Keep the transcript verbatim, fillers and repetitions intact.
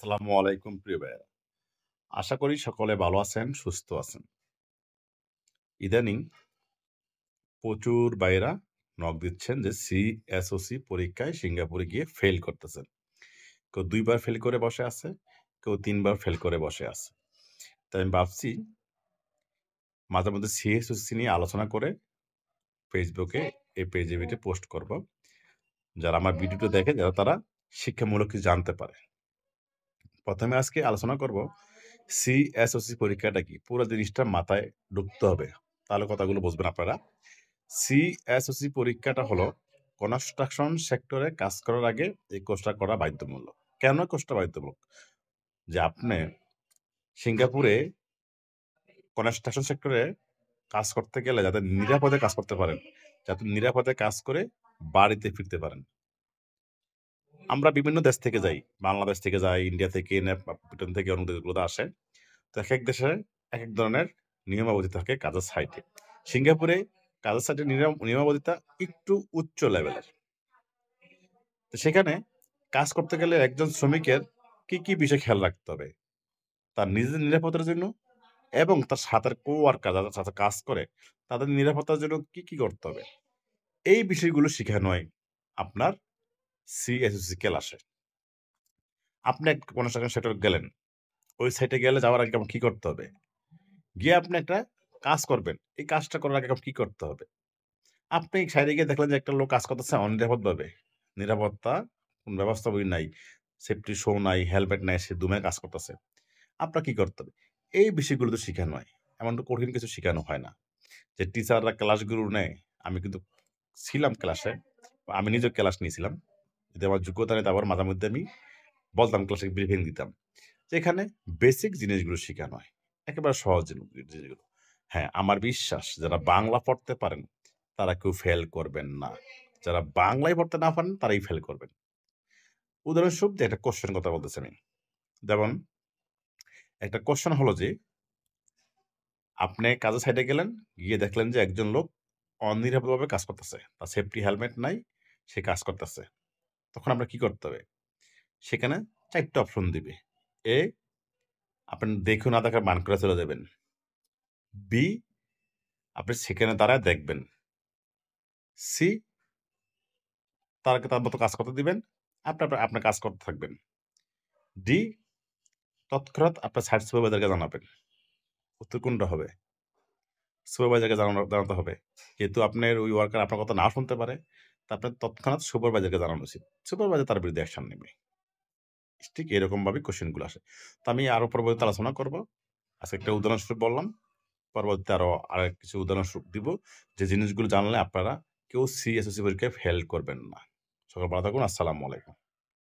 আসসালামু আলাইকুম প্রিয় ভাইয়েরা। আশা করি সকলে ভালো আছেন, সুস্থ আছেন। ইদানিং প্রচুর ভাইয়েরা নক দিচ্ছেন যে সিএসওসি পরীক্ষায় সিঙ্গাপুরে গিয়ে ফেল করতেছেন। কেউ দুই বার ফেল করে বসে আছে, কেউ তিন বার ফেল করে বসে আছে। তাই আমি ভাবছি মাঝে মধ্যে সিএসওসি নিয়ে আলোচনা করে ফেসবুকে এই পেজে ভিডিও পোস্ট করব। যারা আমার ভিডিওটা দেখে যারা তারা শিক্ষামূলক কিছু জানতে পারে। প্রথমে আজকে আলোচনা করব সিএসওসি পরীক্ষাটা কি, পুরো জিনিসটা মাথায় ঢুকতে হবে, তাহলে কথাগুলো বুঝবেন আপনারা। সিএসওসি পরীক্ষাটা হলো কনস্ট্রাকশন সেক্টরে কাজ করার আগে এই কোর্সটা করা বাধ্যতামূলক। কেন কোর্সটা বাধ্যতামূলক? যে আপনি সিঙ্গাপুরে কনস্ট্রাকশন সেক্টরে কাজ করতে গেলে যাতে নিরাপদে কাজ করতে পারেন, যাতে নিরাপদে কাজ করে বাড়িতে ফিরতে পারেন। আমরা বিভিন্ন দেশ থেকে যাই, বাংলাদেশ থেকে যাই, ইন্ডিয়া থেকে, ব্রিটেন থেকে, অন্য দেশগুলোতে আসে। তো এক এক দেশে এক এক ধরনের নিয়মাবলী থাকে কাজের সাইটে। সিঙ্গাপুরে কাজের সাইটে নিয়মাবলীটা একটু উচ্চ লেভেলের। তো সেখানে কাজ করতে গেলে একজন শ্রমিকের কি কি বিষয় খেয়াল রাখতে হবে তার নিজের নিরাপত্তার জন্য, এবং তার সাথের কো ওয়ার্কার যাদের সাথে কাজ করে তাদের নিরাপত্তার জন্য কি কি করতে হবে, এই বিষয়গুলো শেখানো হয় আপনার সিএসওসি ক্লাসে। আপনি এক কনস্ট্রাকশন সেক্টরে গেলেন, ওই সাইটে গেলে যাওয়ার আগে কি করতে হবে, গিয়ে আপনি একটা কাজ করবেন, এই কাজটা করার আগে কি করতে হবে। আপনি সাইডে গিয়ে দেখলেন যে একটা লোক কাজ করতেছে অনিরাপদভাবে, নিরাপত্তা কোন ব্যবস্থা বই নাই, সেফটি শো নাই, হেলমেট নাই, সে দুমে কাজ করতেছে, আপনার কি করতে হবে, এই বিষয়গুলো তো শেখানো হয়। এমন তো কঠিন কিছু শেখানো হয় না। যে টিচাররা ক্লাসগুলো নেয়, আমি কিন্তু ছিলাম ক্লাসে, আমি নিজেও ক্লাস নিয়েছিলাম, যদি আমার যোগ্যতা নেই তারপর মাঝে মধ্যে আমি বলতাম, ক্লাসে ব্রিফিং দিতাম, যে এখানে বেসিক জিনিসগুলো শেখানো হয়, একেবারে সহজ জিনিসগুলো। হ্যাঁ, আমার বিশ্বাস যারা বাংলা পড়তে পারেন তারা কেউ ফেল করবেন না, যারা বাংলায় পড়তে না পারেন তারাই ফেল করবেন। উদাহরণস্বরূপ যে একটা কোশ্চেন কথা বলতেছি আমি, যেমন একটা কোশ্চেন হলো যে আপনি কাজের সাইডে গেলেন, গিয়ে দেখলেন যে একজন লোক অনিরাপদভাবে কাজ করতেছে, তার সেফটি হেলমেট নাই, সে কাজ করতেছে। তখন আপনার কি করতে হবে? সেখানে চারটে অপশন দিবে। এ, আপনি দেখে না দেখার মান করে চলে যাবেন। বি, আপনি সেখানে দাঁড়ায় দেখবেন। সি, তারকে তার মতো কাজ করতে দিবেন, আপনি আপনার কাজ করতে থাকবেন। ডি, তৎক্ষণাৎ আপনার সাইট সুপারভাইজারকে জানাবেন। উত্তর কোনটা হবে? সুপারভাইজারকে জানানো জানাতে হবে। যেহেতু আপনার ওই ওয়ার্কার আপনার কথা নাও শুনতে পারে, তা আপনার তৎক্ষণাৎ সুপারভাইজারকে জানানো উচিত। সুপারভাইজার তার বিরুদ্ধে অ্যাকশন নেবে। ঠিক এরকমভাবেই কোশ্চেনগুলো আসে। তো আমি আরো পরবর্তীতে আলোচনা করব। আজকে একটা উদাহরণস্বরূপ বললাম। পরবর্তীতে আরো আরেক কিছু উদাহরণস্বরূপ দিব, যে জিনিসগুলো জানলে আপনারা কেউ সিএসওসি পরীক্ষায় ফেল করবেন না। সকল ভালো থাকুন। আসসালামু আলাইকুম।